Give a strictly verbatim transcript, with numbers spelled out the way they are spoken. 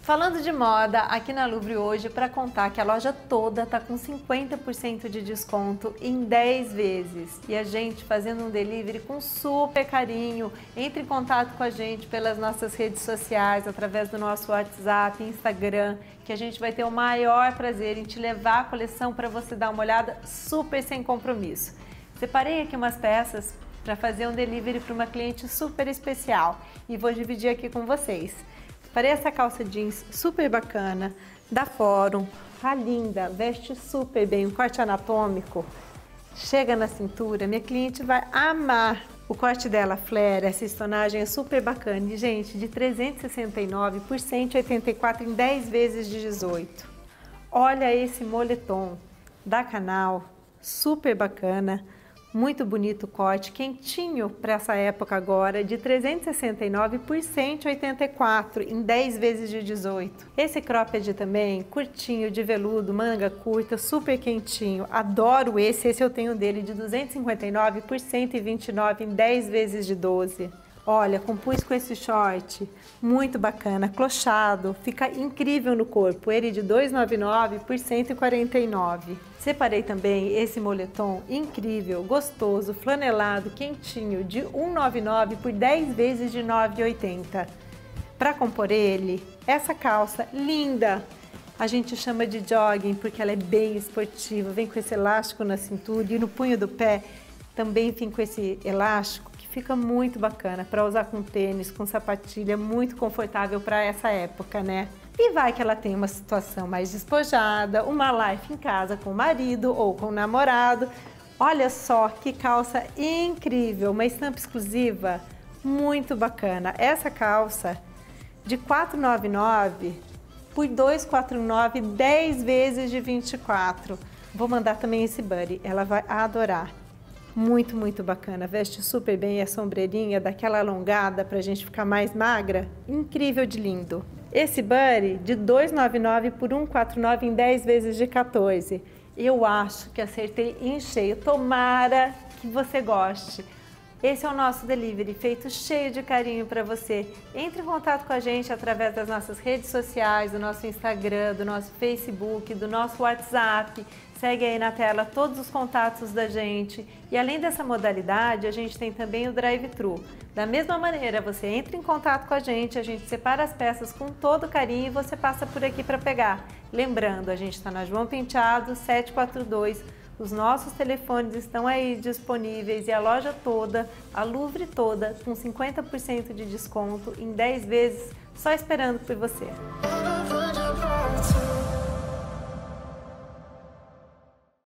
Falando de moda, aqui na Louvre hoje para contar que a loja toda está com cinquenta por cento de desconto em dez vezes. E a gente fazendo um delivery com super carinho. Entre em contato com a gente pelas nossas redes sociais, através do nosso WhatsApp, Instagram, que a gente vai ter o maior prazer em te levar a coleção para você dar uma olhada super sem compromisso. Separei aqui umas peças para fazer um delivery para uma cliente super especial e vou dividir aqui com vocês. Separei essa calça jeans super bacana, da Fórum, tá linda, veste super bem, um corte anatômico, chega na cintura, minha cliente vai amar. O corte dela flare, essa estonagem é super bacana, e gente, de trezentos e sessenta e nove por cento e oitenta e quatro em dez vezes de dezoito. Olha esse moletom da Canal, super bacana. Muito bonito o corte, quentinho para essa época agora, de trezentos e sessenta e nove por cento e oitenta e quatro em dez vezes de dezoito. Esse cropped também, curtinho, de veludo, manga curta, super quentinho. Adoro esse, esse eu tenho dele de duzentos e cinquenta e nove por cento e vinte e nove em dez vezes de doze. Olha, compus com esse short, muito bacana, clochado, fica incrível no corpo. Ele de duzentos e noventa e nove por cento e quarenta e nove. Separei também esse moletom incrível, gostoso, flanelado, quentinho, de cento e noventa e nove por dez vezes de nove reais e oitenta. Para compor ele, essa calça linda, a gente chama de jogging porque ela é bem esportiva, vem com esse elástico na cintura e no punho do pé também vem com esse elástico. Fica muito bacana para usar com tênis, com sapatilha, muito confortável para essa época, né? E vai que ela tem uma situação mais despojada, uma life em casa com o marido ou com o namorado. Olha só que calça incrível, uma estampa exclusiva, muito bacana. Essa calça de quatrocentos e noventa e nove por duzentos e quarenta e nove, dez vezes de vinte e quatro. Vou mandar também esse buddy, ela vai adorar. Muito, muito bacana, veste super bem a sombreirinha, daquela alongada pra gente ficar mais magra, incrível de lindo. Esse buddy de duzentos e noventa e nove por cento e quarenta e nove em dez vezes de quatorze. Eu acho que acertei em cheio, tomara que você goste. Esse é o nosso delivery, feito cheio de carinho para você. Entre em contato com a gente através das nossas redes sociais, do nosso Instagram, do nosso Facebook, do nosso WhatsApp. Segue aí na tela todos os contatos da gente. E além dessa modalidade, a gente tem também o drive-thru. Da mesma maneira, você entra em contato com a gente, a gente separa as peças com todo carinho e você passa por aqui para pegar. Lembrando, a gente está na João Penteado setecentos e quarenta e dois. Os nossos telefones estão aí disponíveis e a loja toda, a Louvre toda, com cinquenta por cento de desconto em dez vezes, só esperando por você.